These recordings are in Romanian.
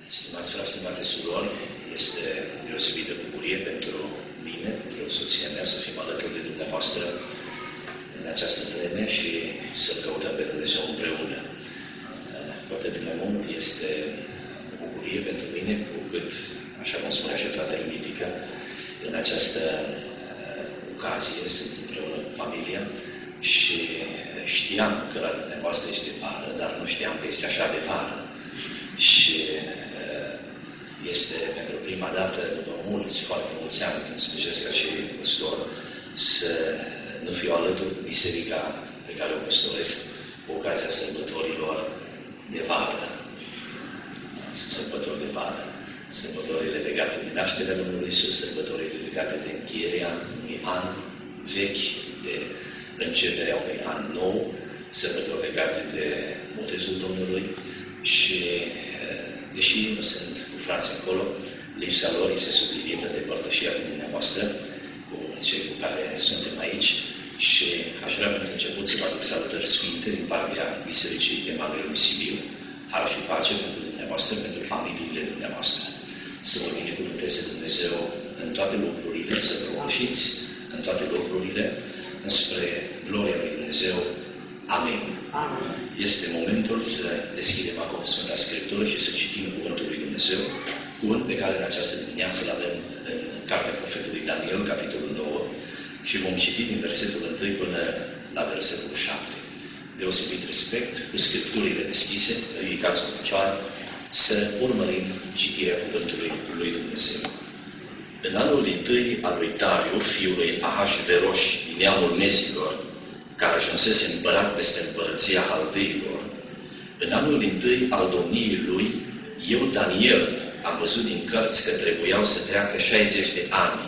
Stimați frați, stimate surori, este deosebită bucurie pentru mine, pentru soția mea, să fim alături de dumneavoastră în această vreme și să-L căutăm pe Dumnezeu împreună. Cu atât mai mult este o bucurie pentru mine, cu cât, așa cum spunea și fratele Mitică, în această ocazie sunt împreună cu familia și știam că la dumneavoastră este vară, dar nu știam că este așa de vară. Și este pentru prima dată, după foarte mulți ani, când slujesc ca și păstor, să nu fiu alături cu biserica pe care o păstoresc cu ocazia sărbătorilor de vară. Sărbători de vară. Sărbătorile legate de nașterea Domnului Iisus, sărbătorile legate de încheierea unui an vechi, de începerea unui an nou, sărbători legate de botezul Domnului și deși nu sunt cu frații acolo, lipsa lor este suplinită de părtășia cu dumneavoastră, cu cei cu care suntem aici și aș vrea pentru început să vă aduc salutări sfinte din partea Bisericii Emanuel Sibiu. Har și pace pentru dumneavoastră, pentru familiile dumneavoastră. Să vă binecuvânteze Dumnezeu în toate lucrurile, să vă roșiți în toate lucrurile, înspre gloria lui Dumnezeu. Amin. Amin. Este momentul să deschidem acum Sfânta Scriptură și să citim Cuvântul lui Dumnezeu, cuvânt pe care în această dimineață îl avem în Cartea Profetului Daniel, capitolul 9, și vom citi din versetul 1 până la versetul 7. Deosebit respect, cu Scripturile deschise, ridicați cu picioare, să urmărim citirea Cuvântului lui Dumnezeu. În anul dintâi al lui Dariu, fiul lui Ahasveros, din neamul Mezilor, care ajunsese împărat peste împărăția Haldeilor, în anul dintâi al domniei lui, eu, Daniel, am văzut din cărți că trebuiau să treacă 60 de ani,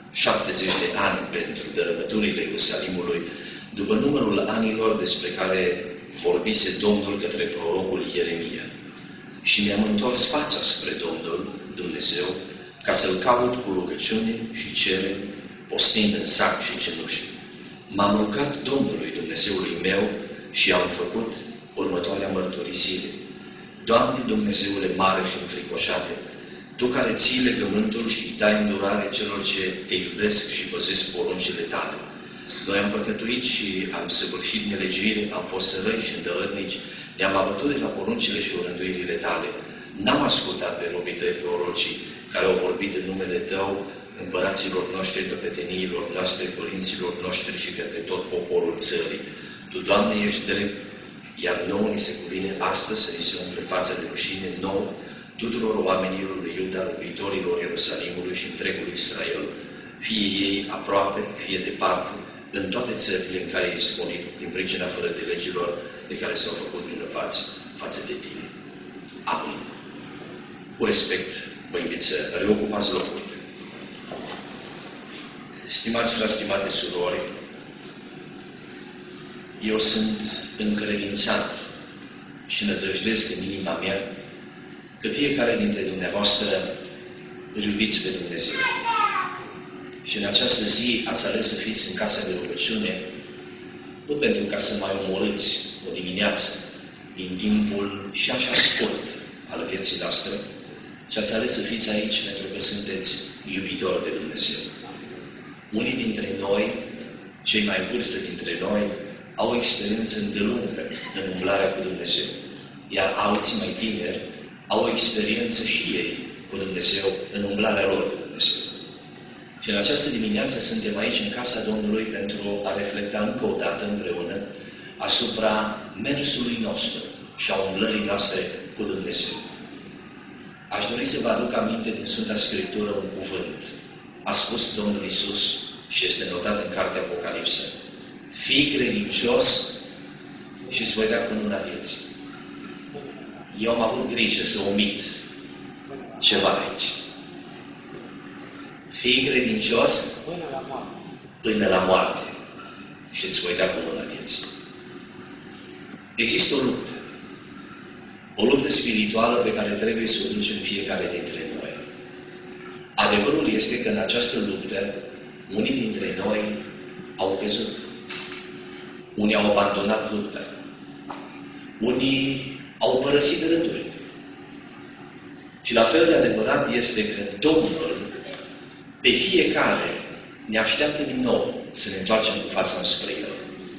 70 de ani pentru dărâmăturile Ierusalimului, după numărul anilor despre care vorbise Domnul către prorocul Ieremia. Și mi-am întors fața spre Domnul Dumnezeu, ca să-L caut cu rugăciune și cerere, postind în sac și cenușă. M-am rugat Domnului Dumnezeului meu și am făcut următoarea mărturisire. Doamne Dumnezeule mare și înfricoșate, Tu care ții legământul și dai îndurare celor ce Te iubesc și păzesc poruncile Tale. Noi am păcătuit și am săvârșit nelegiuire, am fost sărăi și îndărătnici, ne-am abătut de la poruncile și orânduirile Tale. N-am ascultat pe robii Tăi prorocii care au vorbit în numele Tău, împăraților noștri, căpeteniilor noastre, părinților noștri și către tot poporul țării. Tu, Doamne, ești drept, iar nouă ni se cuvine astăzi să ni se umple fața de rușine nouă, tuturor oamenilor lui Iuda, locuitorilor Ierusalimului și întregului Israel, fie ei aproape, fie departe, în toate țările în care ești sponit, din pricina fără de legilor de care s-au făcut vinovați față de Tine. Amin. Cu respect, vă invit să reocupați locul. Stimați frați, stimate surori, eu sunt încredințat și nădăjduiesc în inima mea că fiecare dintre dumneavoastră îl iubiți pe Dumnezeu. Și în această zi ați ales să fiți în casa de rugăciune, nu pentru ca să mai omorâți o dimineață din timpul și așa scurt al vieții noastre, ci ați ales să fiți aici pentru că sunteți iubitori de Dumnezeu. Unii dintre noi, cei mai în vârstă dintre noi, au o experiență îndelungă în umblarea cu Dumnezeu, iar alții mai tineri au o experiență și ei cu Dumnezeu în umblarea lor cu Dumnezeu. Și în această dimineață suntem aici în casa Domnului pentru a reflecta încă o dată împreună asupra mersului nostru și a umblării noastre cu Dumnezeu. Aș dori să vă aduc aminte din Sfânta Scriptură un cuvânt. A spus Domnul Iisus și este notat în Cartea Apocalipsă: fii credincios și îți voi da cununa vieții. Eu am avut grijă să omit ceva aici. Fii credincios până la moarte și îți voi da cununa vieții. Există o luptă. O luptă spirituală pe care trebuie să o ducem fiecare dintre noi. Adevărul este că în această luptă, unii dintre noi au căzut. Unii au abandonat lupta. Unii au părăsit rândurile. Și la fel de adevărat este că Domnul pe fiecare ne așteaptă din nou să ne întoarcem cu fața înspre El.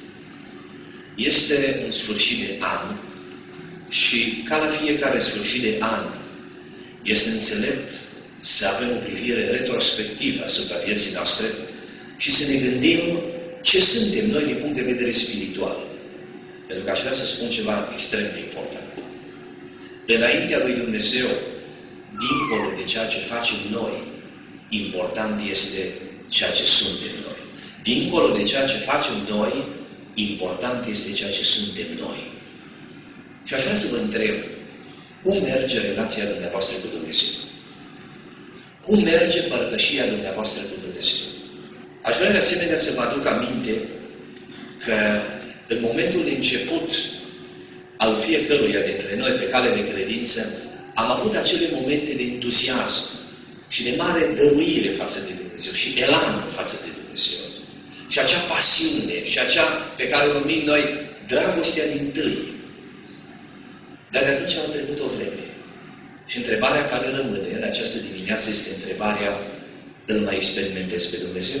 Este un sfârșit de an și ca la fiecare sfârșit de an este înțelept să avem o privire retrospectivă asupra vieții noastre și să ne gândim ce suntem noi din punct de vedere spiritual. Pentru că aș vrea să spun ceva extrem de important. Înaintea lui Dumnezeu, dincolo de ceea ce facem noi, important este ceea ce suntem noi. Dincolo de ceea ce facem noi, important este ceea ce suntem noi. Și aș vrea să vă întreb, cum merge relația dumneavoastră cu Dumnezeu? Cum merge părtășia dumneavoastră cu Dumnezeu? Aș vrea de asemenea să vă aduc aminte că în momentul de început al fiecăruia dintre noi pe cale de credință, am avut acele momente de entuziasm și de mare dăruire față de Dumnezeu și elan față de Dumnezeu. Și acea pasiune și acea pe care o numim noi dragostea din tâi. Dar de atunci am trecut o vreme. Și întrebarea care rămâne în această dimineață este întrebarea: îl mai experimentez pe Dumnezeu?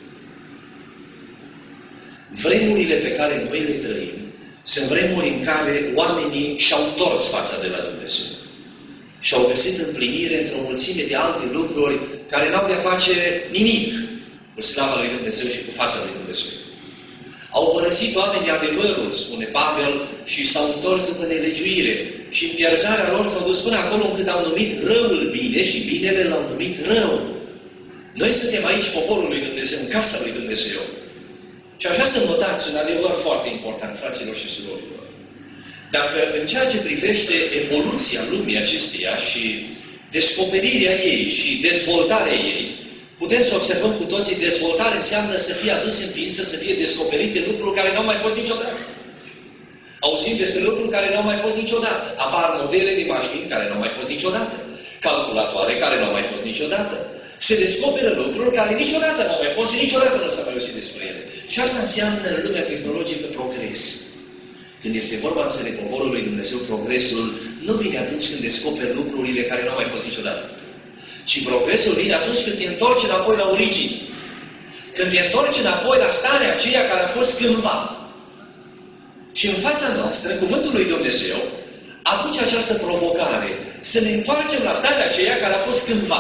Vremurile pe care noi le trăim sunt vremuri în care oamenii și-au întors fața de la Dumnezeu. Și-au găsit împlinire într-o mulțime de alte lucruri care n-au de-a face nimic cu slava lui Dumnezeu și cu fața lui Dumnezeu. Au părăsit oamenii adevărul, spune Pavel, și s-au întors după nelegiuire. Și în pierzarea lor s-au dus până acolo încât au numit răul bine și binele l-au numit rău. Noi suntem aici poporul lui Dumnezeu, în casa lui Dumnezeu. Și aș vrea să notați un adevăr foarte important, fraților și surorilor. Dacă în ceea ce privește evoluția lumii acesteia și descoperirea ei și dezvoltarea ei, putem să observăm cu toții, dezvoltare înseamnă să fie adus în ființă, să fie descoperite lucruri care n-au mai fost niciodată. Auzim despre lucruri care n-au mai fost niciodată. Apar modele de mașini care n-au mai fost niciodată. Calculatoare care n-au mai fost niciodată. Se descoperă lucruri care niciodată n-au mai fost și niciodată nu s-a mai auzit despre ele. Și asta înseamnă în lumea tehnologică progres. Când este vorba însă de poporul lui Dumnezeu, progresul nu vine atunci când descoperi lucrurile care nu au mai fost niciodată. Ci progresul vine atunci când te întorci înapoi la origini. Când te întorci înapoi la starea aceea care a fost cândva. Și în fața noastră, cuvântul lui Dumnezeu aduce această provocare să ne întoarcem la starea aceea care a fost cândva.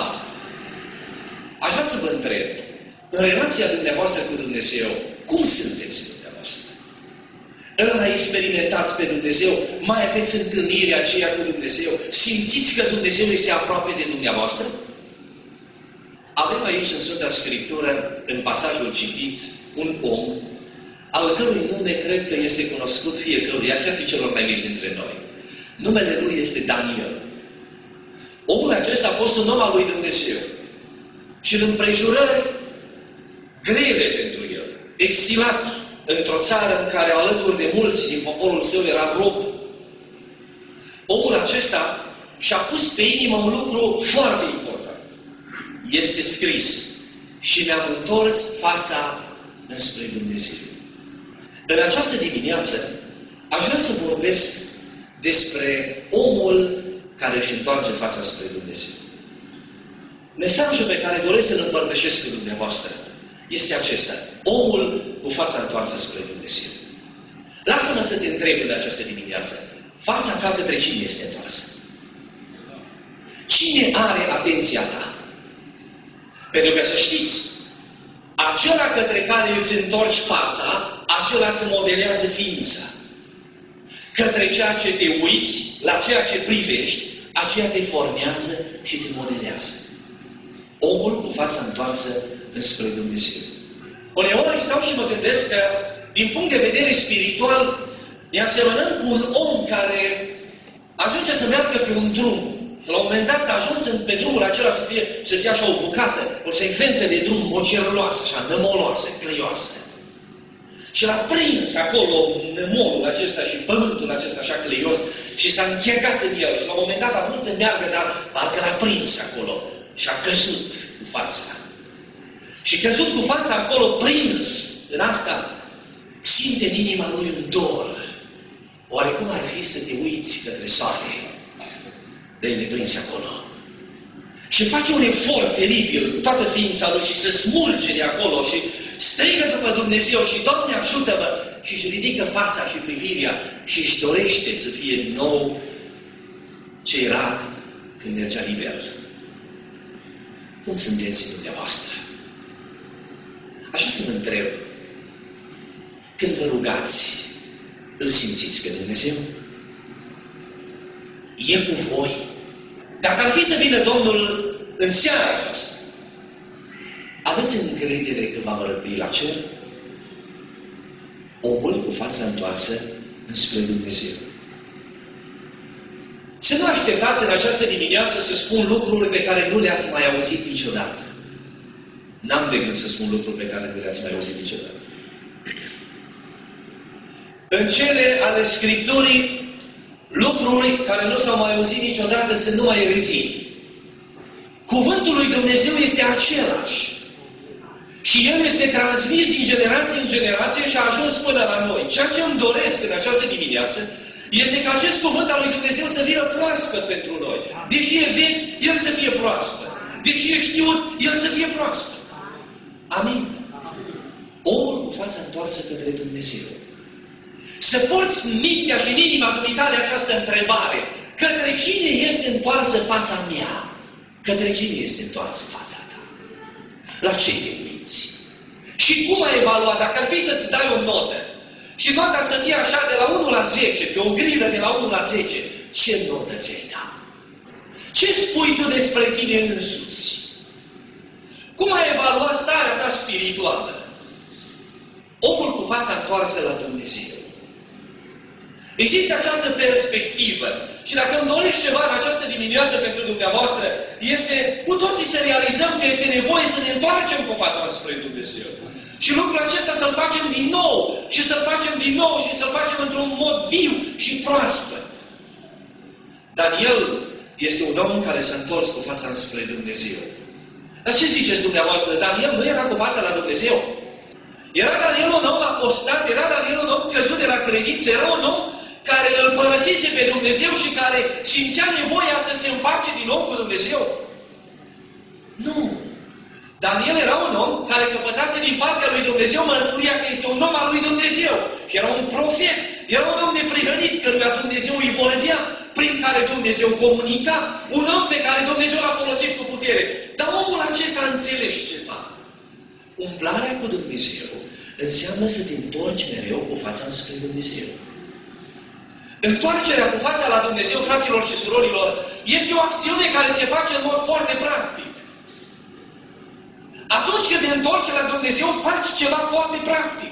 Aș vrea să vă întreb, în relația dumneavoastră cu Dumnezeu, cum sunteți dumneavoastră? Îl experimentați pe Dumnezeu? Mai aveți întâlnirea aceea cu Dumnezeu? Simțiți că Dumnezeu este aproape de dumneavoastră? Avem aici în Sfânta Scriptură, în pasajul citit, un om, al cărui nume cred că este cunoscut fiecăruia, chiar și celor mai mici dintre noi. Numele lui este Daniel. Omul acesta a fost un om al lui Dumnezeu. Și în împrejurări grele pentru el, exilat într-o țară în care alături de mulți din poporul său era rob, omul acesta și-a pus pe inimă un lucru foarte important. Este scris: și mi-am întors fața înspre Dumnezeu. În această dimineață aș vrea să vorbesc despre omul care își întoarce fața spre Dumnezeu. Mesajul pe care doresc să-l împărtășesc cu dumneavoastră este acesta: omul cu fața întoarsă spre Dumnezeu. Lasă-mă să te întreb în această dimineață: fața ta către cine este întoarsă? Cine are atenția ta? Pentru că să știți, acela către care îți întorci fața, acela îți modelează ființa. Către ceea ce te uiți, la ceea ce privești, aceea te formează și te modelează. Omul cu fața întoarsă înspre Dumnezeu. Uneori stau și mă gândesc că, din punct de vedere spiritual, ne asemănăm cu un om care ajunge să meargă pe un drum. Și la un moment dat a ajuns pe drumul acela să fie așa o bucată, o secvență de drum mocerloasă, așa, nămoloasă, cleioasă. Și l-a prins acolo nămolul acesta și pământul acesta așa cleios și s-a închegat în el. Și la un moment dat a vrut să meargă, dar parcă l-a prins acolo și a căzut cu fața. Și căzut cu fața acolo, prins în asta, simte în inima lui un dor. Oare cum ar fi să te uiți către soare? De-i neprins acolo. și face un efort teribil cu toată ființa lui și se smulge de acolo și strigă după Dumnezeu și Doamne ajută-mă și își ridică fața și privirea și își dorește să fie din nou ce era când mergea liber. Cum sunteți dumneavoastră? Așa să vă întreb, când vă rugați, îl simțiți pe Dumnezeu? E cu voi? Dacă ar fi să vină Domnul în seara aceasta, aveți încredere că va vă răpi la cer? Omul cu fața întoarsă înspre Dumnezeu. Să nu așteptați în această dimineață să spun lucruri pe care nu le-ați mai auzit niciodată. N-am de gând să spun lucruri pe care nu le-ați mai auzit niciodată. În cele ale Scripturii, lucruri care nu s-au mai auzit niciodată sunt numai erezii. Cuvântul lui Dumnezeu este același. Și El este transmis din generație în generație și a ajuns până la noi. Ceea ce îmi doresc în această dimineață este ca acest cuvânt al lui Dumnezeu să vină proaspăt pentru noi. Deși e vechi, El să fie proaspăt. Deși e știut, El să fie proaspăt. Amin. Omul cu fața întoarsă către Dumnezeu. Să porți în mintea și în inima dumitale această întrebare. Către cine este întoarsă fața mea? Către cine este întoarsă fața ta? La ce te uiți? Și cum ai evaluat? Dacă ar fi să-ți dai o notă și nota să fie așa de la 1 la 10, pe o grilă de la 1 la 10, ce notă ți-ai da? Ce spui tu despre tine însuți? Cum ai evaluat starea ta spirituală? Omul cu fața întoarsă la Dumnezeu. Există această perspectivă. Și dacă îmi dorești ceva în această dimineață pentru dumneavoastră, este cu toții să realizăm că este nevoie să ne întoarcem cu fața spre Dumnezeu. Și lucrul acesta să-l facem din nou, și să-l facem din nou, și să-l facem într-un mod viu și proaspăt. Daniel este un om care s-a întors cu fața spre Dumnezeu. Dar ce ziceți dumneavoastră? Daniel nu era cu fața la Dumnezeu? Era Daniel un om apostat, era Daniel un om căzut de la credință, era un om care îl părăsise pe Dumnezeu și care simțea nevoia să se împace din nou cu Dumnezeu? Nu. Daniel era un om care căpătase din partea lui Dumnezeu mărturia că este un om al lui Dumnezeu. Era un profet, era un om neprihănit, căruia Dumnezeu îi vorbea, prin care Dumnezeu comunica, un om pe care Dumnezeu l-a folosit cu putere. Dar omul acesta a înțeles ceva. Umblarea cu Dumnezeu înseamnă să te întorci mereu cu fața spre Dumnezeu. Întoarcerea cu fața la Dumnezeu, fraților și surorilor, este o acțiune care se face în mod foarte practic. Atunci când te întorci la Dumnezeu, faci ceva foarte practic.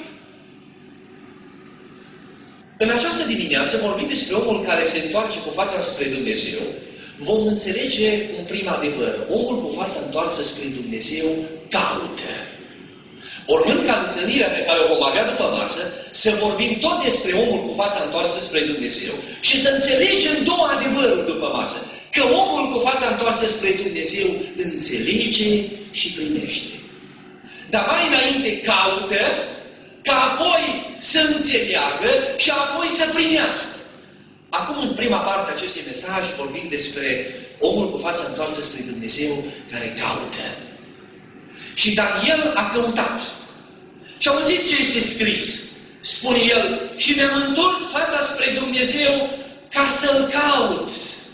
În această dimineață, vorbim despre omul care se întoarce cu fața spre Dumnezeu, vom înțelege un prim adevăr. Omul cu fața întoarsă spre Dumnezeu caută. Urmând ca întâlnirea pe care o vom avea după masă, să vorbim tot despre omul cu fața întoarsă spre Dumnezeu și să înțelegem două adevăruri după masă. Că omul cu fața întoarsă spre Dumnezeu înțelege și primește. Dar mai înainte caută, ca apoi să înțeleagă și apoi să primească. Acum, în prima parte a acestui mesaj, vorbim despre omul cu fața întoarsă spre Dumnezeu care caută. Și Daniel a căutat. Și auziți ce este scris. Spune el, și mi-am întors fața spre Dumnezeu ca să-L caut.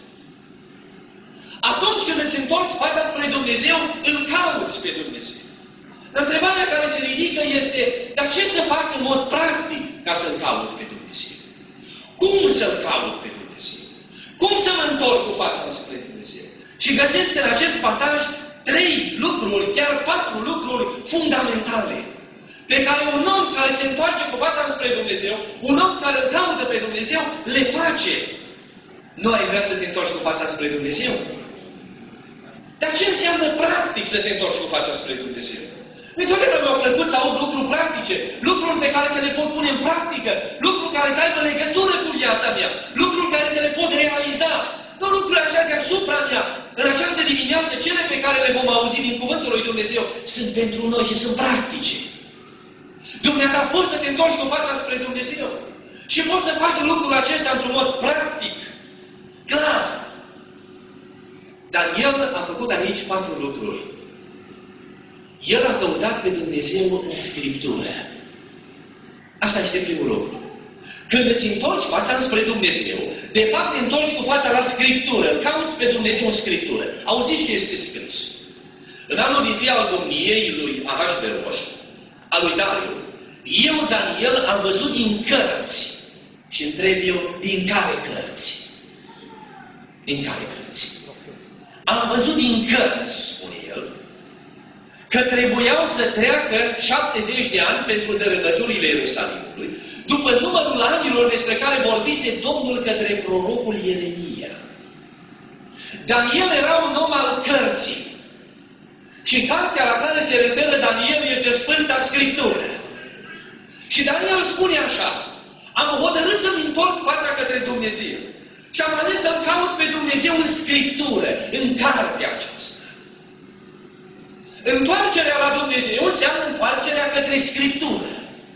Atunci când îți întorci fața spre Dumnezeu, îl cauți pe Dumnezeu. Întrebarea care se ridică este, dar ce să fac în mod practic ca să-L caut pe Dumnezeu? Cum să-L caut pe Dumnezeu? Cum să mă întorc cu fața spre Dumnezeu? Și găsesc în acest pasaj 3 lucruri, chiar 4 lucruri fundamentale, pe care un om care se întoarce cu fața spre Dumnezeu, un om care îl caută pe Dumnezeu, le face. Nu ai vrea să te întorci cu fața spre Dumnezeu? Dar ce înseamnă practic să te întorci cu fața spre Dumnezeu? Întotdeauna mi-au plăcut să aud lucruri practice, lucruri pe care să le pot pune în practică, lucruri care să aibă legătură cu viața mea, lucruri care să le pot realiza. Nu lucruri așa deasupra mea. În această dimineață, cele pe care le vom auzi din Cuvântul lui Dumnezeu sunt pentru noi și sunt practice. Dumneata poți să te întorci cu fața spre Dumnezeu și poți să faci lucrul acesta într-un mod practic, clar. Daniel a făcut aici 4 lucruri. El a căutat pe Dumnezeu în Scriptură. Asta este primul lucru. Când îți întorci fața înspre Dumnezeu, de fapt te întorci cu fața la Scriptură, cauți pe Dumnezeu în Scriptură. Auziți ce este scris? În anul din tâi al domniei lui Ahasveros, al lui Dariu, eu, Daniel, am văzut din cărți. Și întreb eu, din care cărți? Din care cărți? Am văzut din cărți, spune el, că trebuiau să treacă 70 de ani pentru dărâmăturile Ierusalimului, după numărul anilor despre care vorbise Domnul către prorocul Ieremia. Daniel era un om al cărții. Și cartea la care se referă Daniel este Sfânta Scriptură. Și Daniel spune așa, am hotărât să-mi întorc fața către Dumnezeu. Și am ales să-L caut pe Dumnezeu în Scriptură, în cartea aceasta. Întoarcerea la Dumnezeu înseamnă întoarcerea către Scriptură.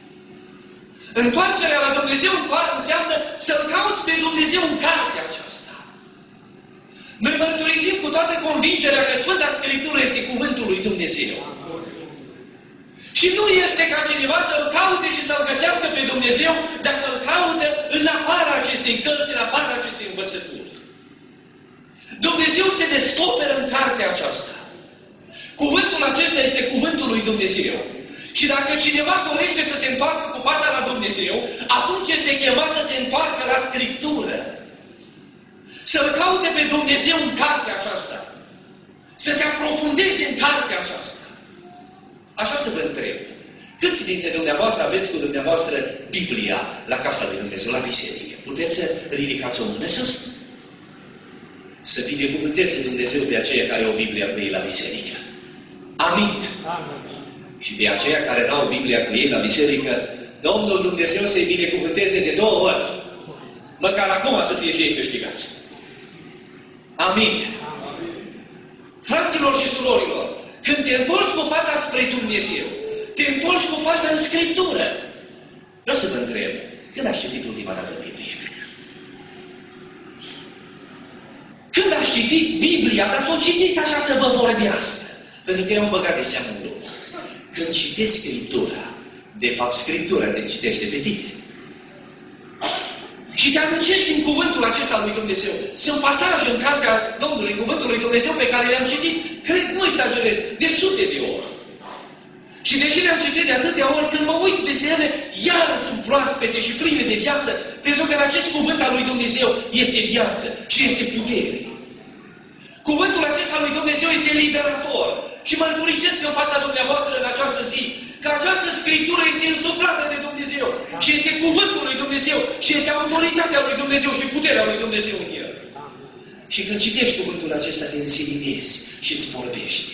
Întoarcerea la Dumnezeu înseamnă să-L cauți pe Dumnezeu în cartea aceasta. Noi mărturisim cu toată convingerea că Sfânta Scriptură este Cuvântul lui Dumnezeu. Și nu este ca cineva să-L caute și să-L găsească pe Dumnezeu dacă Îl caută în afara acestei cărți, în afara acestei învățături. Dumnezeu se descoperă în cartea aceasta. Cuvântul acesta este Cuvântul lui Dumnezeu. Și dacă cineva dorește să se întoarcă cu fața la Dumnezeu, atunci este chemat să se întoarcă la Scriptură. Să-L caute pe Dumnezeu în cartea aceasta. Să se aprofundeze în cartea aceasta. Așa să vă întreb. Câți dintre dumneavoastră aveți cu dumneavoastră Biblia la casa de Dumnezeu, la biserică? Puteți să ridicați o mână sus? Să binecuvânteze Dumnezeu pe aceia care au Biblia cu ei la biserică. Amin. Amin. Și pe aceia care n-au Biblia cu ei la biserică, Domnul Dumnezeu să-i binecuvânteze de 2 ori. Măcar acum să fie câștigați. Amin. Amin. Fraților și surorilor, când te întorci cu fața spre Dumnezeu, te întorci cu fața în Scriptură. Vreau să vă întreb, când ați citit ultima dată Biblia? Când ați citit Biblia, dar să o citiți așa să vă vorbească. Pentru că eu am băgat de seamă un lucru. Când citești Scriptura, de fapt Scriptura te citește pe tine. Și te adâncești în cuvântul acesta lui Dumnezeu. Sunt pasaje în cartea Domnului, cuvântul lui Dumnezeu pe care le-am citit, cred, nu exagerez, de sute de ori. Și deși le-am citit de atâtea ori, când mă uit peste ele, iar sunt proaspete și pline de viață, pentru că în acest cuvânt al lui Dumnezeu este viață și este putere. Cuvântul acesta lui Dumnezeu este liberator. Și mărturisesc în fața dumneavoastră în această zi că această Scriptură este însuflată de Dumnezeu și este cuvântul lui Dumnezeu și este autoritatea lui Dumnezeu și puterea lui Dumnezeu în el. Și când citești cuvântul acesta te înseninezi și îți vorbești.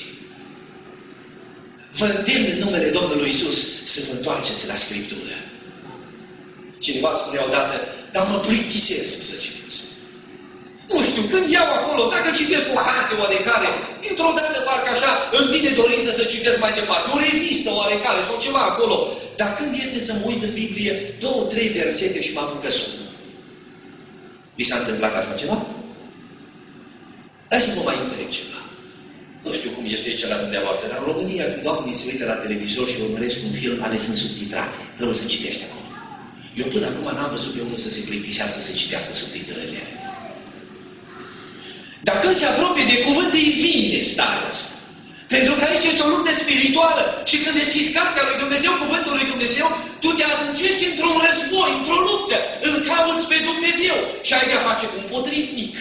Vă îndemn în numele Domnului Iisus să vă întoarceți la Scriptură. Cineva spunea odată, dar mă plictisesc să citesc. Nu știu, când iau acolo, dacă citesc o carte oarecare, dintr-o dată parcă așa îmi vine dorință să citesc mai departe, o revistă oarecare sau ceva acolo. Dar când este să mă uit în Biblie, 2-3 versete și mă apucă somnul. Vi s-a întâmplat așa ceva? Hai să vă mai întreb ceva. Nu știu cum este aici la dumneavoastră, dar în România, când oamenii se uită la televizor și urmăresc un film, ales în subtitrate, trebuie să citești acolo. Eu până acum n-am văzut pe unul să se plictisească să citească subtitrările. Dar când se apropie de cuvânt, îi vine starea asta. Pentru că aici este o luptă spirituală. Și când deschizi cartea lui Dumnezeu, cuvântul lui Dumnezeu, tu te adâncești într-un război, într-o luptă. Îl cauți pe Dumnezeu și ai de-a face cu un potrivnic.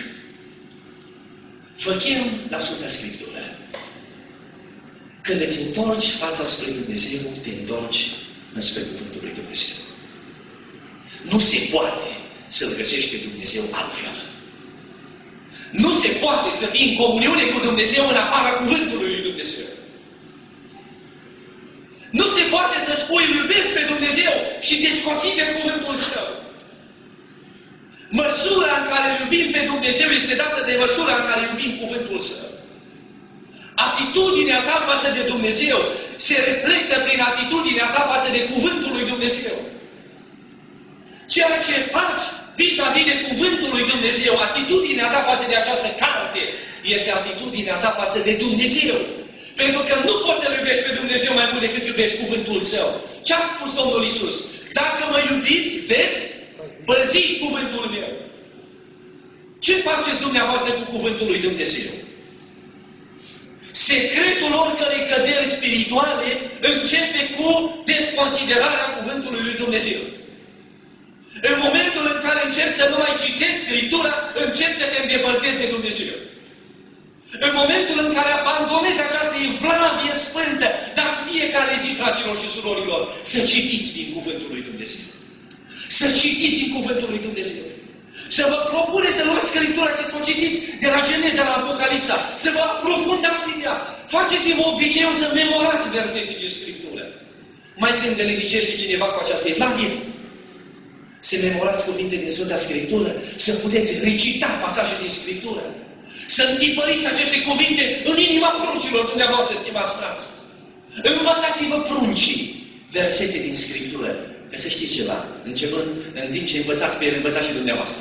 Fă chem la Sfânta Scriptură. Când îți întorci fața spre Dumnezeu, te întorci înspre cuvântul lui Dumnezeu. Nu se poate să-L găsești pe Dumnezeu altfel. Nu se poate să fii în comuniune cu Dumnezeu în afara cuvântului lui Dumnezeu. Nu se poate să spui îl iubesc pe Dumnezeu și desconsideri cuvântul Său. Măsura în care îl iubim pe Dumnezeu este dată de măsura în care iubim cuvântul Său. Atitudinea ta față de Dumnezeu se reflectă prin atitudinea ta față de cuvântul lui Dumnezeu. Ceea ce faci vis-a-vis de Cuvântul lui Dumnezeu, atitudinea ta față de această carte este atitudinea ta față de Dumnezeu. Pentru că nu poți să-L iubești pe Dumnezeu mai mult decât iubești Cuvântul Său. Ce a spus Domnul Iisus? Dacă mă iubiți, veți păzi Cuvântul meu. Ce faceți dumneavoastră cu Cuvântul lui Dumnezeu? Secretul oricărei căderi spirituale începe cu desconsiderarea Cuvântului lui Dumnezeu. În momentul în care începi să nu mai citești Scriptura, începi să te îndepărtezi de Dumnezeu. În momentul în care abandonezi această evlavie sfântă, dar fiecare zi, fraților și surorilor, să citiți din Cuvântul lui Dumnezeu. Să citiți din Cuvântul lui Dumnezeu. Să vă propune să luați Scriptura și să o citiți de la Geneza la Apocalipsa. Să vă aprofundați în ea. Faceți-vă obiceiul să memorați versete din Scriptură. Mai se îndelicește cineva cu această evlavie? Să memorați cuvinte din Sfânta Scriptură, să puteți recita pasaje din Scriptură, să întipăriți aceste cuvinte în inima pruncilor dumneavoastră, stimați frați. Învățați-vă pruncii versete din Scriptură. Că să știți ceva, începând, în timp ce învățați pe el, învățați și dumneavoastră.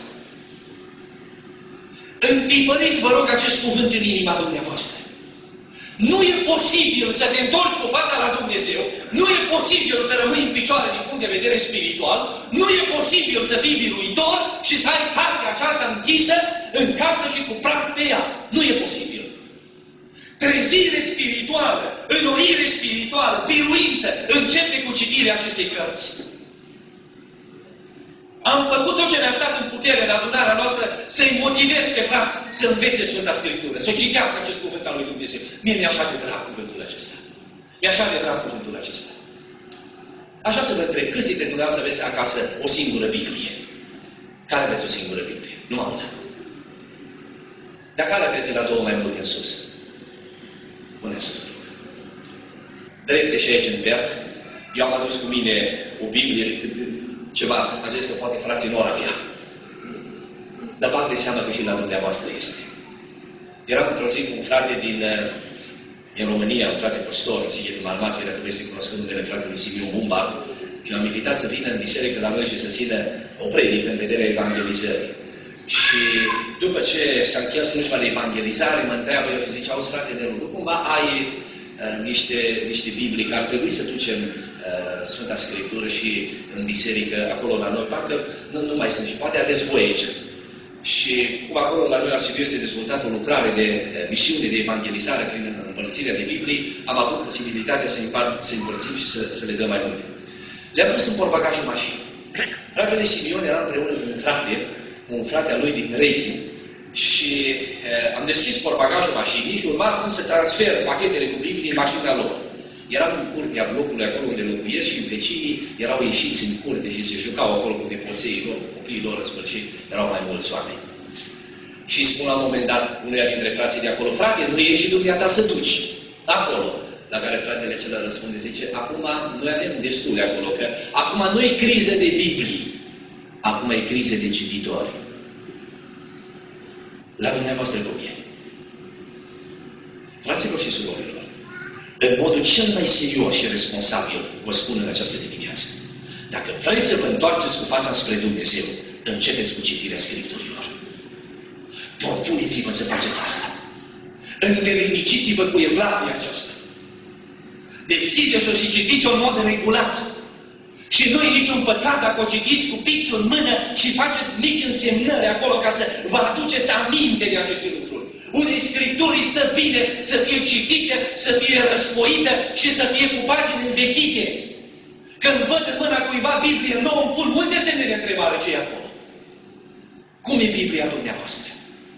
Întipăriți, vă rog, acest cuvânt în inima dumneavoastră. Nu e posibil să te întorci cu fața la Dumnezeu, nu e posibil să rămâi în picioare din punct de vedere spiritual, nu e posibil să fii biruitor și să ai cartea aceasta închisă în casă și cu praf pe ea. Nu e posibil. Trezire spirituală, înnoire spirituală, biruință, începe cu citirea acestei cărți. Am făcut tot ce mi-a stat în putere în adunarea noastră să-i motivez pe frați să învețe Sfânta Scriptură, să citească acest cuvânt al lui Dumnezeu. Mie mi-e așa de drag cuvântul acesta. Mi-e așa de drag cuvântul acesta. Așa să vă întreb, câți dintre dumneavoastră aveți acasă o singură Biblie? Care aveți o singură Biblie? Numai una. Dar care aveți de la două mai multe în sus? Pune sus. Drepte și aici în vert. Eu am adus cu mine o Biblie și ceva, am zis că poate frații nu ar avea. Dar bag de seama că și la dumneavoastră este. Eram într-o zi cu un frate din România, un frate pastor, Sighet Malmație, dacă vreți să cunosc numele fratelui Sibiu Bumba, și l-am invitat să vină în biserică la noi și să țină o predică în vederea evangelizării. Și după ce s-a încheiat slujba de evangelizare, mă întreabă, eu zice, auzi frate de lucru, cumva ai niște Biblii, că ar trebui să ducem Sfânta Scriptură și în biserică, acolo la noi, parcă nu mai sunt și poate aveți voi aici. Și cum acolo la noi la Sibiu este dezvoltată o lucrare de misiune de evangelizare prin împărțirea de Biblii, am avut posibilitatea să împărțim și să le dăm mai multe. Le-am pus în portbagajul mașinii. Fratele Simeon era împreună cu un frate al lui din Rechi. Și am deschis portbagajul mașinii și urma cum să transfer pachetele cu Biblii în mașina lor. Eram în curtea blocului acolo unde locuiesc și vecinii erau ieșiți în curte și se jucau acolo cu nepoței lor, cu copiii lor, în sfârșit, erau mai mulți oameni. Și spun la un moment dat unuia dintre frații de acolo, frate, nu ieși și dumneata să duci acolo. La care fratele celălalt răspunde, zice, acum noi avem destule acolo, că acum nu e criză de Biblii, acum e criză de cititori. La dumneavoastră cum e? Fraților și surorilor, în modul cel mai serios și responsabil, vă spun în această dimineață, dacă vreți să vă întoarceți cu fața spre Dumnezeu, începeți cu citirea Scripturilor. Propuneți-vă să faceți asta. Îndeleniciți-vă cu evlavia aceasta. Deschideți-o și citiți-o în mod regulat. Și nu e niciun păcat dacă o citiți cu pixul în mână și faceți mici însemnări acolo ca să vă aduceți aminte de aceste lucruri. Unii Scripturii stă bine să fie citite, să fie răsfoite și să fie cu pagini învechite. Când văd în mâna cuiva Biblie nouă, îmi pun multe semne de întrebare ce e acolo. Cum e Biblia dumneavoastră?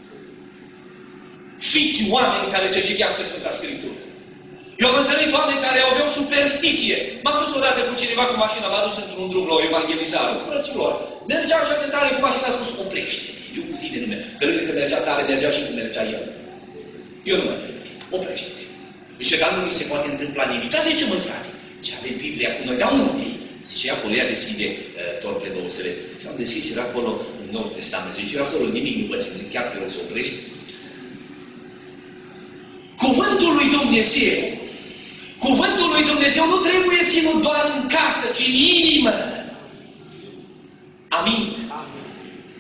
Fiți oameni care să citească Sfânta Scriptură. Eu am întâlnit oameni care aveau superstiție. M-am dus odată cu cineva cu mașina, m-a dus într-un drum la o evangelizare. Frăților, mergea așa de tare cu mașina, a spus, oprește-te. Eu cu tine nume. Pe lângă că mergea tare, mergea și cum mergea el. Eu nu mă întreb. Oprește-te. Zice, dar nu mi se poate întâmpla nimic. Dar de ce, mă, frate? Zice, avem Biblia cu noi. Dar unde e? Zice, acolo, ea deschide torpedousele. Și am deschis, era acolo în Noul Testament. Zice, eu acolo nimic nu vă țin. Zic, chiar te rog să oprești. Cuvântul lui Dumnezeu. Cuvântul lui Dumnezeu nu trebuie ținut doar în casă, ci în inimă. Amin.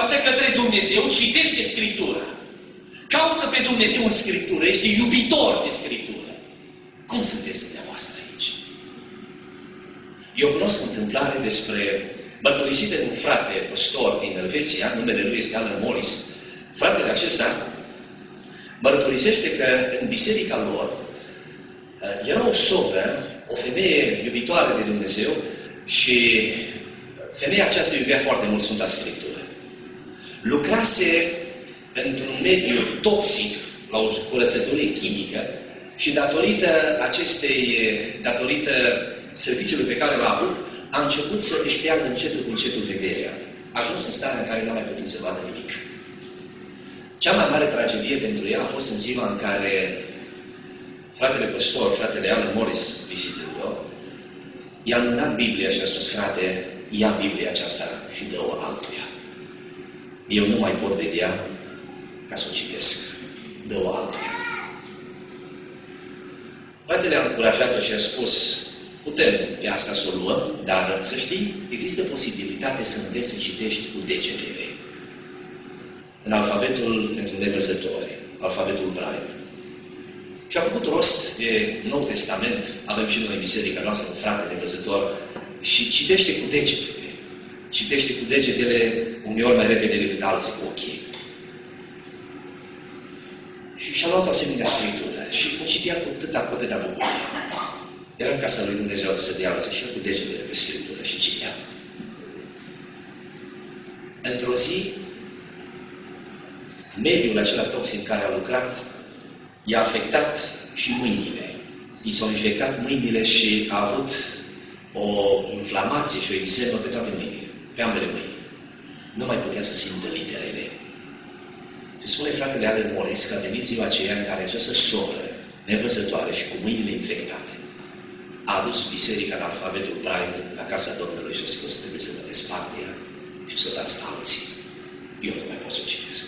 întoarse către Dumnezeu, citește Scriptura. Caută pe Dumnezeu în Scriptură, este iubitor de Scriptură. Cum sunteți dumneavoastră aici? Eu cunosc întâmplare despre mărturisită de un frate păstor din Elveția, numele lui este Alan Morris. Fratele acesta mărturisește că în biserica lor era o soră, o femeie iubitoare de Dumnezeu și femeia aceasta iubea foarte mult Sfânta Scriptură. Lucrase într-un mediu toxic, la o curățătorie chimică și datorită serviciului pe care l-a avut, a început să își piardă încetul cu încetul vederea. A ajuns în starea în care n-a mai putut să vadă nimic. Cea mai mare tragedie pentru ea a fost în ziua în care fratele păstor, fratele Alan Morris, vizitând-o, i-a mânat Biblia și a spus: frate, ia Biblia aceasta și dă-o altuia. Eu nu mai pot vedea ca să o citesc. Dă-o altuia. Fratele a încurajat-o și a spus: putem pe asta să o luăm, dar să știi, există posibilitate să înveți să citești cu degetele. În alfabetul pentru nevăzători, alfabetul Braille. Și a făcut rost de Nou Testament, avem și noi în biserica noastră un frate nevăzător, și citește cu degetele. Citește cu degetele uneori mai repede decât alții cu ochii. Și și-a luat o asemenea scriptură și o citea cu atâta bucurie. Era în casa lui Dumnezeu adusă de alții și cu degetele pe scriptură și citea. Într-o zi, mediul acela toxic în care a lucrat i-a afectat și mâinile. I s-au infectat mâinile și a avut o inflamație și o eczemă pe toate mâinile, pe ambele mâini. Nu mai putea să simtă literele. Și spune fratele Alan Morris că a venit ziua aceea în care această soră nevăzătoare și cu mâinile infectate a adus biserica în alfabetul Braille la casa Domnului și a spus: trebuie să mă despart de ea și să o dați alții. Eu nu mai pot să o citesc.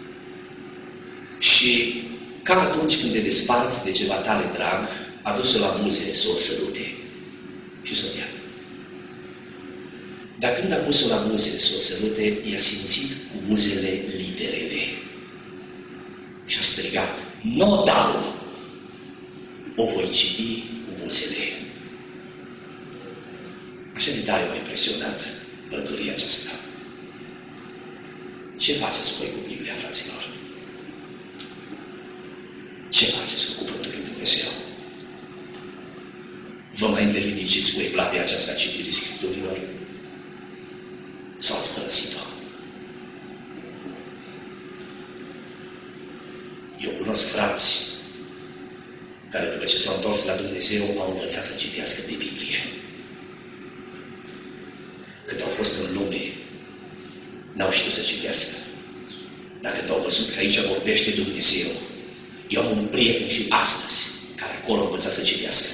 Și ca atunci când te desparți de ceva tale drag, a dus-o la muze să o sărute și să o dea. Dar când a pus-o la buze să o sărute, i-a simțit cu buzele literele. Și a strigat: "Nu dau! O voi citi cu buzele." Așa de tare m-a impresionat mărturia aceasta. Ce faceți voi cu Biblia, fraților? Ce faceți cu Cuvântul lui Dumnezeu? Vă mai îndelinițiți cu evlavia aceasta a citirii Scripturilor? Sau ați părăsit-o? Eu cunosc frați care după ce s-au întors la Dumnezeu au învățat să citească de Biblie. Cât au fost în lume, n-au știut să citească. Dar când au văzut că aici vorbește Dumnezeu, eu am un prieten și astăzi care acolo a învățat să citească.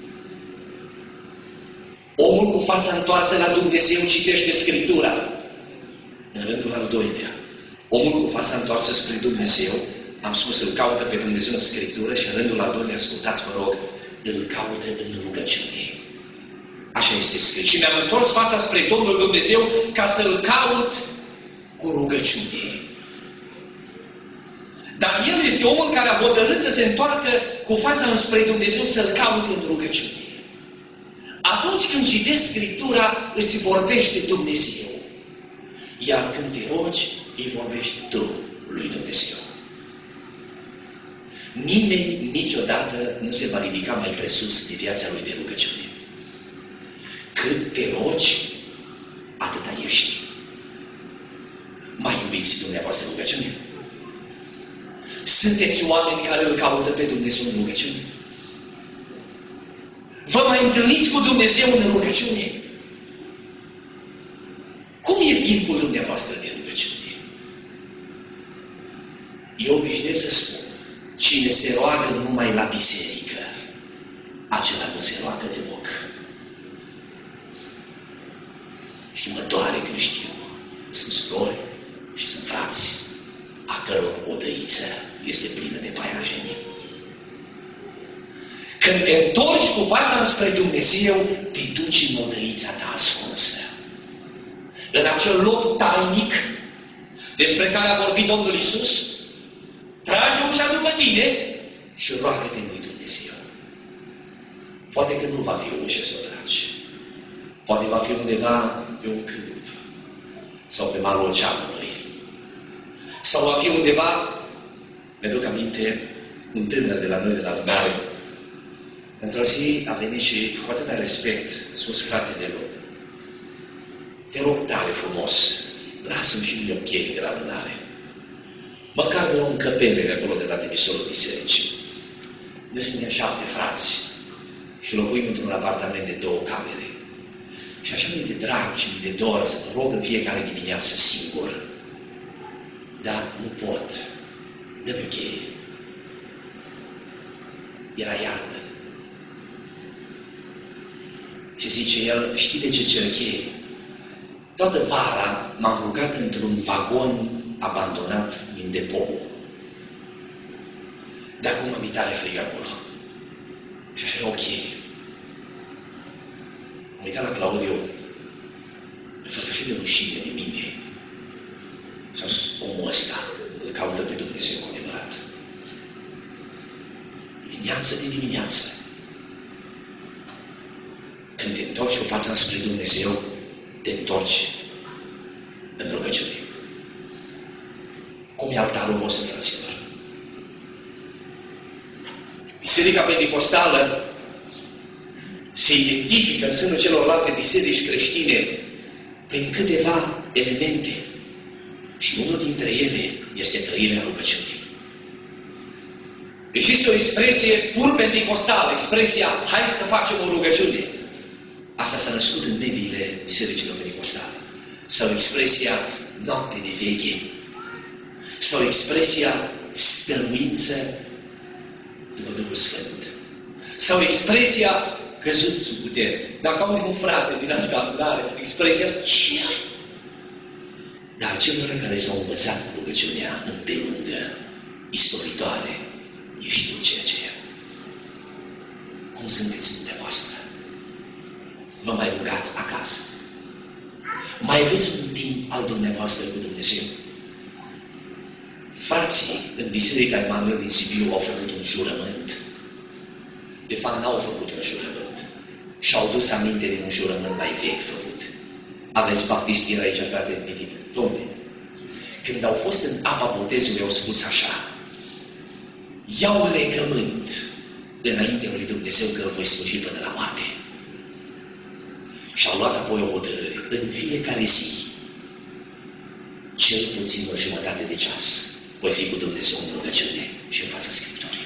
Omul cu fața întoarsă la Dumnezeu citește Scriptura. În rândul al doilea, omul cu fața întoarsă spre Dumnezeu, am spus, îl caută pe Dumnezeu în Scriptură și în rândul al doilea, ascultați, vă rog, îl caută în rugăciune. Așa este scris. Și mi-am întors fața spre Domnul Dumnezeu ca să-L caut cu rugăciune. Dar el este omul care a hotărât să se întoarcă cu fața înspre Dumnezeu, să-L caute în rugăciune. Atunci când citești Scriptura, îți vorbește Dumnezeu. Iar când te rogi, îi vorbești tu lui Dumnezeu. Nimeni niciodată nu se va ridica mai presus de viața lui de rugăciune. Cât te rogi, atâta ești. Mai iubiți dumneavoastră rugăciune? Sunteți oameni care îl caută pe Dumnezeu în rugăciune? Vă mai întâlniți cu Dumnezeu în rugăciune? Cum e timpul dumneavoastră de rugăciune? Eu obișnuiesc să spun, cine se roagă numai la biserică, acela nu se roagă deloc. Și mă doare când știu, sunt surori și sunt frați, a căror odăiță este plină de paianjenii. Când te întorci cu fața spre Dumnezeu, te duci în odăița ta ascunsă. În acel loc tainic, despre care a vorbit Domnul Iisus, trage ușa după tine și roagă-te în lui Dumnezeu. Poate că nu va fi o ușă să o tragi. Poate va fi undeva pe un câmp sau pe malul oceanului. Sau va fi undeva, mi-aduc aminte, un tânăr de la noi, de la adunare, într-o zi a venit și cu atâta respect a spus: frate de rog, te rog tare frumos, lasă-mi și mie o cheie de la adunare. Măcar de o încăpere de acolo, de la demisorul bisericii. Noi suntem 7 frați și locuim într-un apartament de 2 camere. Și așa mi-e de drag și mi-e de dor să mă rog în fiecare dimineață singur. Dar nu pot. Dă-mi o cheie. Era iarnă. Și zice el: știi de ce cer cheie? Toată vara m-am rugat într-un vagon abandonat din depou. De acum mi-e tare frig acolo. Și așa e ok. Am uitat la Claudiu. A fost așa de rușine de mine. Și am spus: omul ăsta îl caută pe Dumnezeu cu adevărat. Dimineață de dimineață, când te întorci cu fața spre Dumnezeu, te întorci în rugăciune. Cum e altarul vostru, fraților? Biserica Pentecostală se identifică în sânul celorlalte biserici creștine prin câteva elemente. Și unul dintre ele este trăirea rugăciunii. Există o expresie pur pentecostală, expresia hai să facem o rugăciune. Asta s-a născut în mediile bisericilor pentecostale. Sau expresia noapte de veche. Sau expresia stăruință după Duhul Sfânt. Sau expresia căzut sub putere. Dacă auzi un frate din altă adunare, expresia asta, ce ai? Dar celor care s-au învățat rugăciunea îndelungă, istoritoare, ei știu ceea ce e. Cum sunteți dumneavoastră? Vă mai rugați acasă? Mai aveți un timp al dumneavoastră cu Dumnezeu? Frații în Biserica Emanuel din Sibiu au făcut un jurământ. De fapt, n-au făcut un jurământ. Și-au dus aminte din un jurământ mai vechi făcut. Aveți baptistieri aici, frate, Mitic? Dom'le, când au fost în apa botezului, au spus așa: iau legământ înainte lui Dumnezeu că îl voi sluji până la moarte. Și au luat apoi o hotărâre. În fiecare zi, cel puțin o jumătate de ceas, voi fi cu Dumnezeu în rugăciune și în fața Scripturii.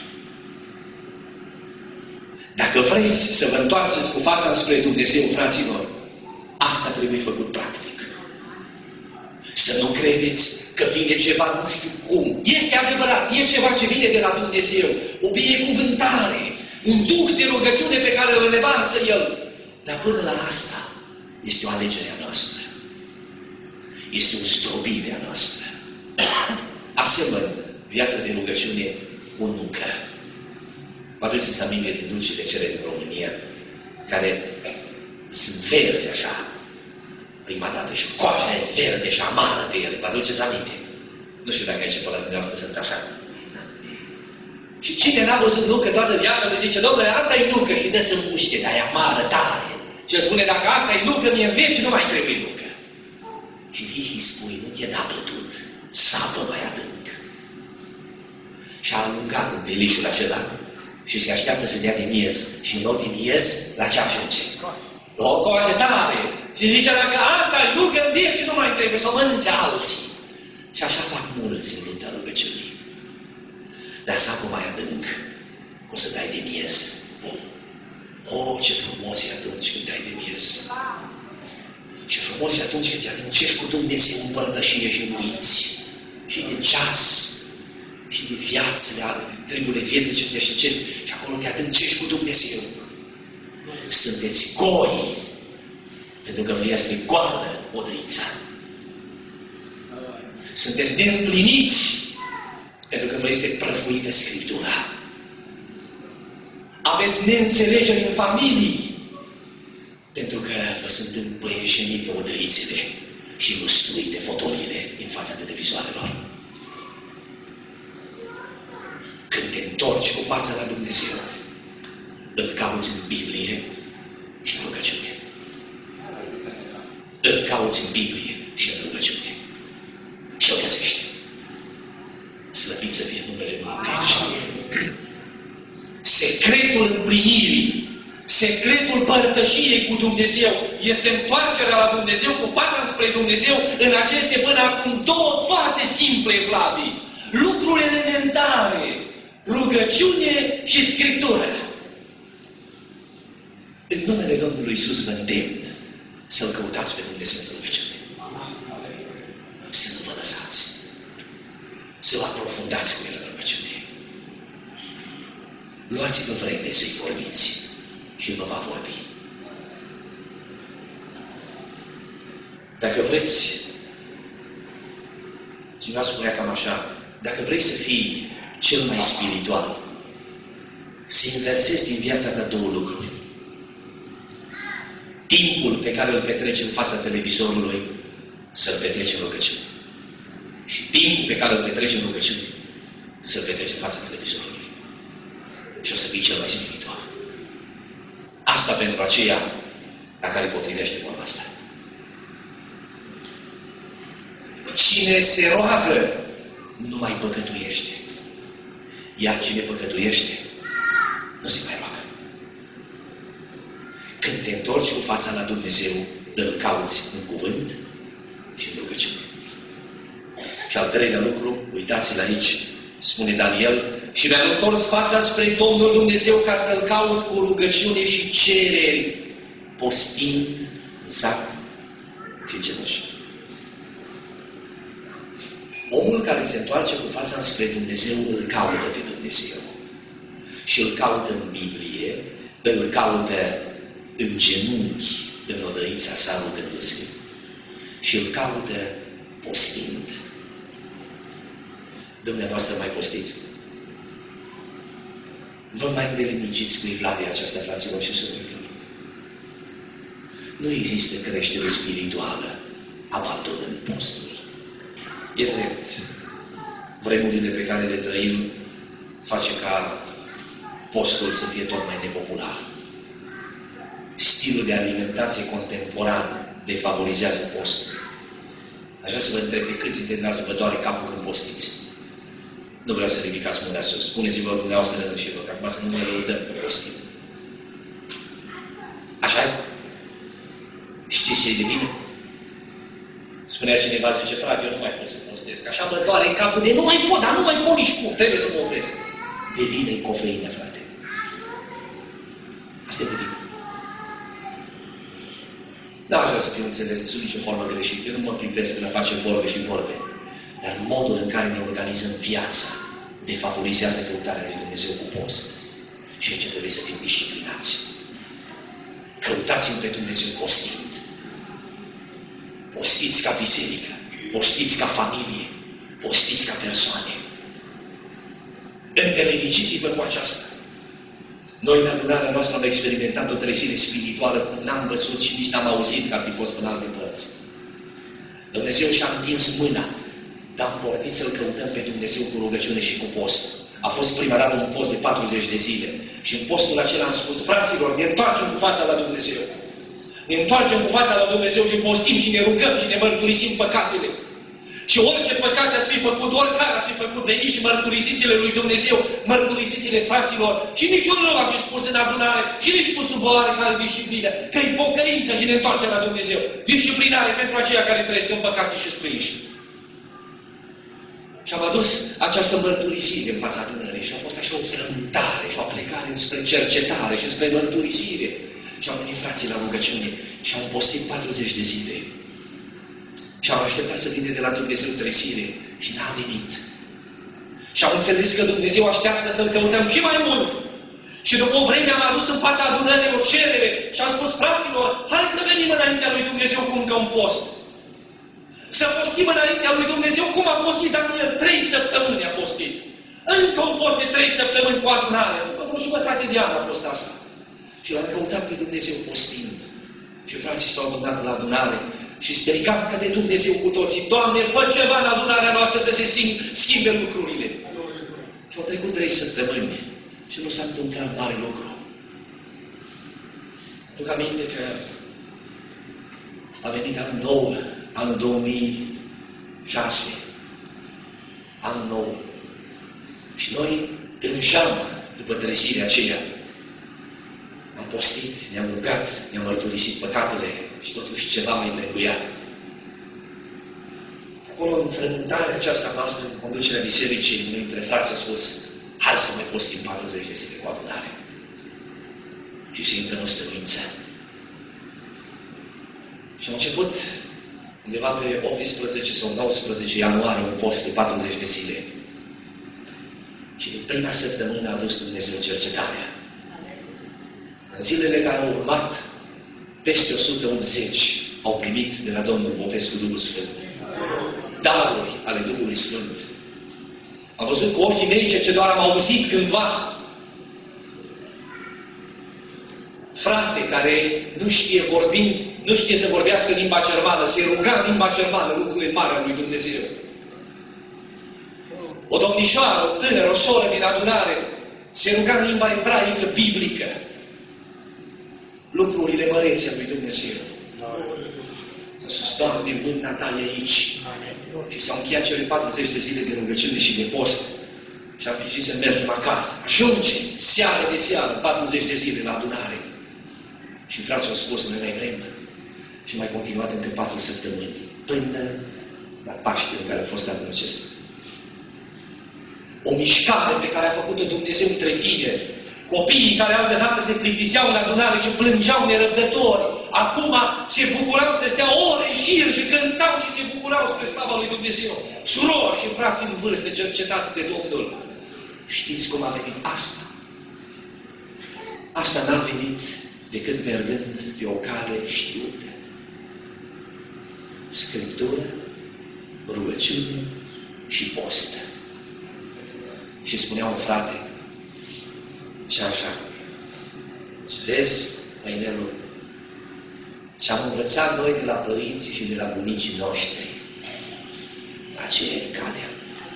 Dacă vreți să vă întoarceți cu fața spre Dumnezeu, fraților, asta trebuie făcut practic. Să nu credeți că vine ceva nu știu cum. Este adevărat, e ceva ce vine de la Dumnezeu. O binecuvântare, un duh de rugăciune pe care îl revarsă El. Dar până la asta este o alegere a noastră. Este o zdrobire a noastră. Asemăn viața de rugăciune cu nucă. Vă aduceți aminte de dulcile cele din România, care sunt verzi așa, prima dată, și coaja e verde și amară de ele. Vă aduceți aminte? Nu știu dacă aici pe la dumneavoastră sunt așa. Și cine n-a văzut nucă toată viața, le zice: domnule, asta e nucă, și dă să muște, dar e amară tare. Și el spune: dacă asta e nucă, mie în veci nu mai trebuie nucă. Și vii și spui: nu te da bătut, sapă mai adânc. Și a alungat în delișul acela și se așteaptă să dea de miez. Și în loc de miez, la ce ajunge? La o coajă tare. Și zice: dacă asta e nucă, în veci nu mai trebuie, să o mănânce alții. Și așa fac mulți în lupta rugăciunii. Dar sapă mai adânc, o să dai de miez. Oh, ce frumos e atunci când dai de miez. Ce frumos e atunci când te adâncești cu Dumnezeu în părtășie și muiți. Și de ceas, și de viață, de treburile vieții acestea și acestea. Și acolo te adâncești cu Dumnezeu. Sunteți goi, pentru că vă este goală odăița. Sunteți neîmpliniți, pentru că vă este prăfuită Scriptura. Aveți neînțelegeri în familii, pentru că vă sunt împăieșenii pe odăițele. și mâstuit de fotoliile din fața televizoarelor. Când te întorci cu fața la Dumnezeu, îl cauți în Biblie și în rugăciune. Îl cauți în Biblie și în rugăciune. Și o găsești. Slăvit să fie numele Lui în veci. Secretul împlinirii, secretul părtășiei cu Dumnezeu este întoarcerea la Dumnezeu cu fața înspre Dumnezeu în aceste până acum două foarte simple, Flavii. Lucruri elementare, rugăciune și Scriptură. În numele Domnului Iisus vă îndemn să-L căutați pe Dumnezeu în rugăciune. Să nu vă lăsați. Să vă aprofundați cu El în rugăciune. Luați-vă vreme să-i vorbiți și vă va vorbi. Dacă vreți, cineva spunea cam așa, dacă vrei să fii cel mai spiritual, să inversezi din viața ta două lucruri. Timpul pe care îl petreci în fața televizorului, să-l petreci în rugăciune. Și timpul pe care îl petreci în rugăciune, să-l petreci în fața televizorului. Și o să fii cel mai spiritual. Asta pentru aceia la care potrivește vorba asta. Cine se roagă, nu mai păcătuiește. Iar cine păcătuiește, nu se mai roagă. Când te întorci cu fața la Dumnezeu, îl cauți în cuvânt și în rugăciune. Și al treilea lucru, uitați-l aici, spune Daniel, și mi-am întors fața spre Domnul Dumnezeu ca să-L caut cu rugăciune și cereri, postind, zac și cenușă. Omul care se întoarce cu fața spre Dumnezeu îl caută pe Dumnezeu. Și îl caută în Biblie, îl caută în genunchi, în odăița sa rugându-se. Și îl caută postind. Dumneavoastră mai postiți? Vă mai îndeleniciți cu evlavia aceasta, fraților și surorilor. Nu există creștere spirituală abandonând postul. E drept. Vremurile pe care le trăim face ca postul să fie tot mai nepopular. Stilul de alimentație contemporan defavorizează postul. Aș vrea să vă întreb pe câți dintre dumneavoastră vă doare capul când postiți. Nu vreau să ridicați mâna sus. Spuneți-vă dumneavoastră rădășilor, că acum să nu mai lăudăm pe postim. Așa-i? Știți ce e de vină? Spunea cineva, zice, frate, eu nu mai pot să postesc. Așa mă doare capul de nu mai pot, dar nu mai pot nici cum. Trebuie să mă opresc. De vină e cofeină, frate. Asta e de vină. Nu aș vrea să fiu înțeles sub nicio formă greșită. Eu nu mă pripesc când face vorbe și vorbe. Dar modul în care ne organizăm viața defavorizează căutarea lui Dumnezeu cu post. Și aici trebuie să fim disciplinați. Căutați-L pe Dumnezeu postind. Postiți ca biserică, postiți ca familie, postiți ca persoane. Îndeleniciți-vă cu aceasta. Noi, în adunarea noastră, am experimentat o trezire spirituală cum n-am văzut și nici n-am auzit că ar fi fost până alte părți. Dumnezeu și-a întins mâna, dar am pornit să-L căutăm pe Dumnezeu cu rugăciune și cu post. A fost prima dată un post de 40 de zile. Și în postul acela am spus, fraților, ne întoarcem cu fața la Dumnezeu. Ne întoarcem cu fața la Dumnezeu și postim și ne rugăm și ne mărturisim păcatele. Și orice păcat ați fi făcut, oricare ați fi făcut, veniți și mărturisiți-le lui Dumnezeu, mărturisiți-le fraților. Și niciunul nu va fi spus în adunare și nici pus sub oarecare disciplină, că e pocăință și ne întoarcem la Dumnezeu. Disciplinare pentru aceia care trăiesc în păcate și sprinși. Și am adus această mărturisire în fața adunării și a fost așa o frământare și o plecare spre cercetare și spre mărturisire. Și au venit frații la rugăciune și au postit 40 de zile. Și am așteptat să vină de la Dumnezeu trezire și n-a venit. Și am înțeles că Dumnezeu așteaptă să-L căutăm și mai mult. Și după o vreme am adus în fața adunării o cerere și am spus, fraților, hai să venim înaintea lui Dumnezeu cu încă un post. Să postim înaintea lui Dumnezeu cum a postit Daniel. 3 săptămâni a postit. Încă un post de 3 săptămâni cu adunare. După vreo jumătate de an a fost asta. Și l-am căutat pe Dumnezeu postind. Și frații s-au adunat la adunare și strigam către Dumnezeu cu toții: Doamne, fă ceva în adunarea noastră să se schimbe lucrurile. Și au trecut 3 săptămâni și nu s-a întâmplat mare lucru. Duc aminte că a venit anul nou, anul 2006, anul nou. Și noi tânjam după trezirea aceea. Am postit, ne-am rugat, ne-am mărturisit păcatele și totuși ceva mai trebuia. Acolo, în frământarea aceasta noastră, în conducerea bisericii, unul dintre frați a spus: hai să mai postim 40 de zile cu adunare. Și se intră în stăruință. Și am început undeva pe 18 sau 19 ianuarie un post de 40 de zile. Și din prima săptămână a dus Dumnezeu cercetarea. În zilele care au urmat, peste 180 au primit de la Domnul botez cu Duhul Sfânt. Daruri ale Duhului Sfânt. Am văzut cu ochii mei ce doar am auzit cândva. Frate care nu știe vorbind, nu știe să vorbească în limba germană, se ruga în limba germană, lucrurile mari ale lui Dumnezeu. O domnișoară, o tânără, o soră din adunare, se ruga în limba ebraică biblică. Lucrurile mărețe ale lui Dumnezeu. A spus: Doamne, mâna Ta e aici. Și s-au încheiat cele 40 de zile de rugăciune și de post. Și am fi zis să mergem acasă. Ajunge, seară de seară, 40 de zile la adunare. Și frații au spus: noi mai vrem. Și mai continuat încă 4 săptămâni. Până la Paștele care a fost anul acesta. O mișcare pe care a făcut-o Dumnezeu între tineri. Copiii care au venit se plictiseau la adunare și plângeau nerăbdători. Acum se bucurau să stea ore în șir și cântau și se bucurau spre slava lui Dumnezeu. Surori și frați în vârstă, cercetați de Domnul. Știți cum a venit asta? Asta n-a venit decât mergând pe o cale știută. Scriptură, rugăciune și post. Și spunea un frate, și așa: vezi, măinelul, ce-am învățat noi de la părinții și de la bunicii noștri, aceea e calea.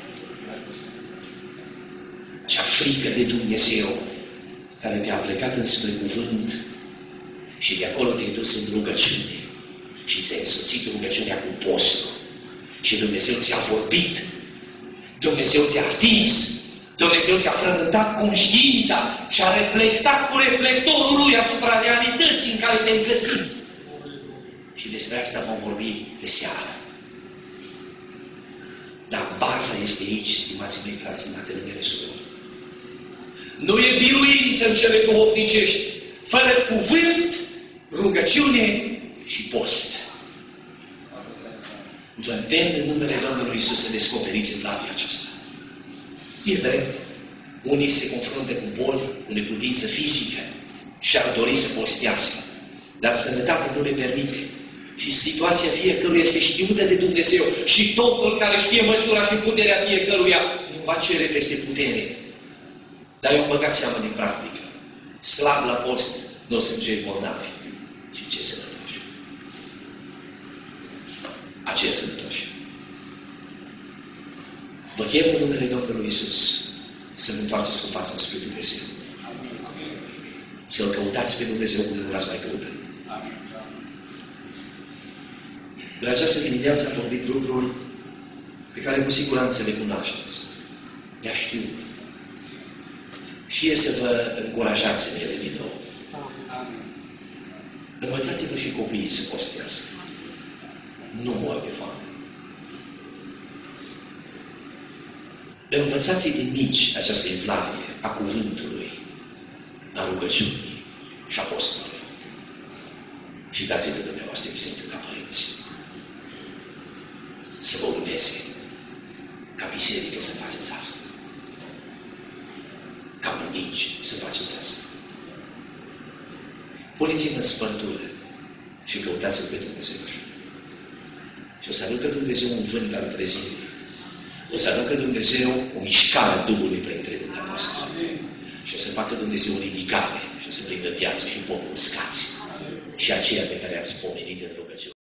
Acea frică de Dumnezeu care te-a plecat înspre cuvânt și de acolo te-ai dus în rugăciune și ți-ai însoțit rugăciunea cu postul și Dumnezeu ți-a vorbit, Dumnezeu te-a atins, Dumnezeu ți-a frământat conștiința și a reflectat cu reflectorul Lui asupra realității în care te-ai găsit. Și despre asta vom vorbi pe seară. Dar baza este aici, stimații mei frați, stimate mele surori. Nu e biruință în cele duhovnicești, fără cuvânt, rugăciune și post. Vă îndemn în numele Domnului Iisus să descoperiți evlavia aceasta. E drept. Unii se confruntă cu boli, cu neputință fizică și ar dori să postească. Dar sănătatea nu le permite. Și situația fiecăruia este știută de Dumnezeu. Și Domnul care știe măsura și puterea fiecăruia nu va cere peste putere. Dar eu am băgat seama din practică. Slab la post, nu o să-mi cei bolnavi. Și ce sănătoși. Aceia sănătoși. Vă chem în numele Domnului Iisus să vă întoarceți cu fața spre Dumnezeu. Să-L căutați pe Dumnezeu cum nu l-ați mai căutat. În această dimineață am vorbit lucruri pe care cu siguranță le cunoașteți. Le-a știut. Fie să vă încurajați în ele din nou. Învățați-vă și copiii să postească. Nu mor de foame. Învățați din mici această evlavie a cuvântului, a rugăciunii și a postului. Și dați-le dumneavoastră exemplu ca părinți. Să vă urmeze ca biserică să faceți asta. Ca bunici să faceți asta. Puneți-vă în spărtură și căutați-L pe Dumnezeu. Și o să aducă Dumnezeu un vânt al trezirii. O să aducă Dumnezeu o mișcare a Duhului printre dumneavoastră. Și o să facă Dumnezeu o ridicare și o să prindă viață și pomul uscați. Și aceea pe care ați pomenit în rugăciune.